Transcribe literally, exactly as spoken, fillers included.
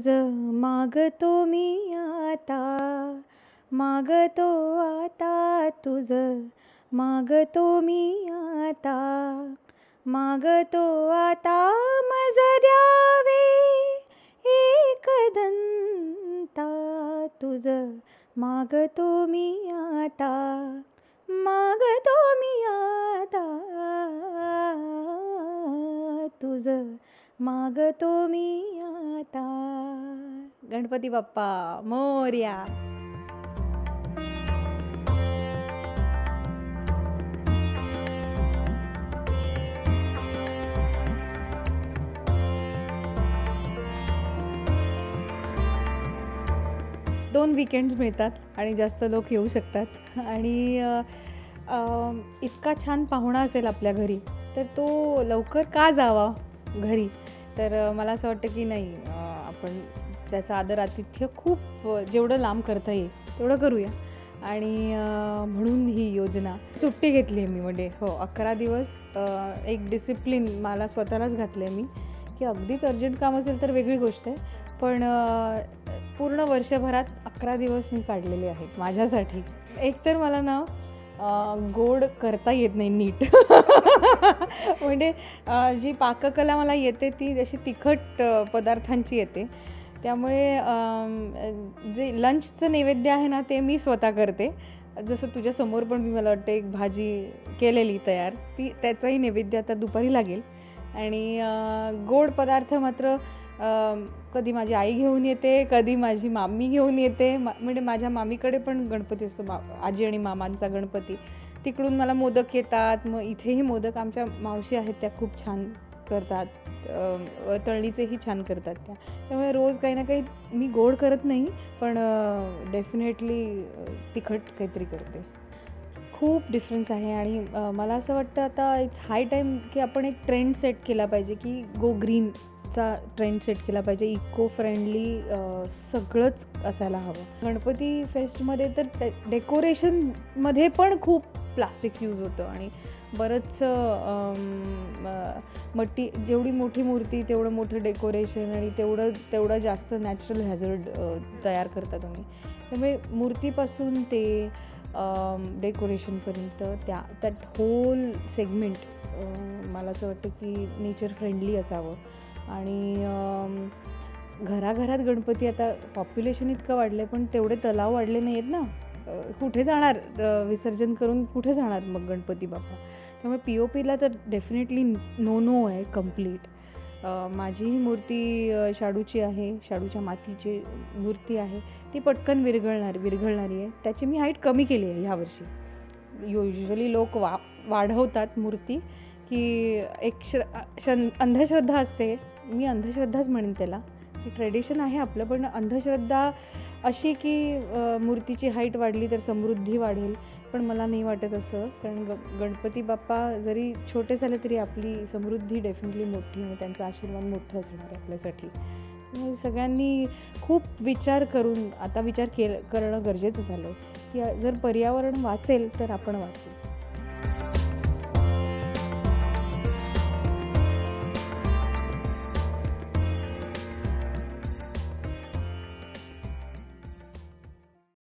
तुझं मागतो मी आता, मागतो आता तुझं मागतो मी आता, मागतो आता मज द्यावे एकदंता, तुझं मागतो मी आता, मागतो मी आता, तुझं मागतो मी आता. गणपती बाप्पा मोरया. दोन वीकेंड्स मिळतात आणि जास्त लोक येऊ शकतात आणि इतका छान पाहुणा असेल आपल्या घरी तर तो लवकर का जावा घरी. तर मला असं वाटतं की नाही, आपण त्याचं आदर आतिथ्य खूप जेवढं लांब करता येईल तेवढं करूया. आणि म्हणून ही योजना सुट्टी घेतली आहे मी. म्हणजे हो, अकरा दिवस एक डिसिप्लिन मला स्वतःलाच घातलं आहे मी की अगदीच अर्जंट काम असेल तर वेगळी गोष्ट आहे, पण पूर्ण वर्षभरात अकरा दिवस मी काढलेले आहेत माझ्यासाठी. एकतर मला ना गोड करता येत नाही नीट. म्हणजे जी पाककला मला येते ती जशी तिखट पदार्थांची येते. त्यामुळे जे लंचचं नैवेद्य आहे ना ते मी स्वतः करते. जसं तुझ्यासमोर पण मी मला वाटतं एक भाजी केलेली तयार, ती त्याचाही नैवेद्य आता दुपारी लागेल. आणि गोड पदार्थ मात्र कधी माझी आई घेऊन येते, कधी माझी मामी घेऊन येते. मा म्हणजे माझ्या मामीकडे पण गणपती असतो, मा आजी आणि मामांचा गणपती. तिकडून मला मोदक येतात. मग इथेही मोदक आमच्या मावशी आहेत त्या खूप छान करतात, तळणीचेही छान करतात त्या. त्यामुळे रोज काही ना काही मी गोड करत नाही, पण डेफिनेटली तिखट काहीतरी करते. खूप डिफरन्स आहे आणि मला असं वाटतं आता इट्स हाय टाईम की आपण एक ट्रेंड सेट केला पाहिजे की गो ग्रीनचा ट्रेंड सेट केला पाहिजे. इको फ्रेंडली सगळंच असायला हवं. गणपती फेस्टमध्ये तर डेकोरेशनमध्ये पण खूप प्लास्टिक्स यूज होतं आणि बरंचसं मट्टी, जेवढी मोठी मूर्ती तेवढं मोठं डेकोरेशन आणि तेवढं तेवढं जास्त नॅचरल हॅझर्ड तयार करता तुम्ही. त्यामुळे मूर्तीपासून ते डेकोरेशनपर्यंत त्या त्यात होल सेगमेंट मला असं वाटतं की नेचर फ्रेंडली असावं. आणि घराघरात गणपती, आता पॉप्युलेशन इतकं वाढलं आहे पण तेवढे तलाव वाढले नाही आहेत ना. कुठे जाणार विसर्जन करून, कुठे जाणार मग गणपती बाप्पा. त्यामुळे पी ओ पीला तर डेफिनेटली नो नो आहे कम्प्लीट. माझीही मूर्ती शाडूची आहे, शाडूच्या मातीची मूर्ती आहे. ती पटकन विरघळणार विरघळणारी आहे. त्याची मी हाईट कमी केली आहे ह्यावर्षी. युजली लोक वा वाढवतात मूर्ती की एक श्र शन अंधश्रद्धा असते. मी अंधश्रद्धाच म्हणेन त्याला, की ट्रेडिशन आहे आपलं, पण अंधश्रद्धा अशी की मूर्तीची हाईट वाढली तर समृद्धी वाढेल. पण मला नाही वाटत असं, कारण ग गणपती बाप्पा जरी छोटे झाले तरी आपली समृद्धी डेफिनेटली मोठी आणि त्यांचा आशीर्वाद मोठं असणार आपल्यासाठी. त्यामुळे सगळ्यांनी खूप विचार करून आता विचार के करणं गरजेचं झालं की जर पर्यावरण वाचेल तर आपण वाचू.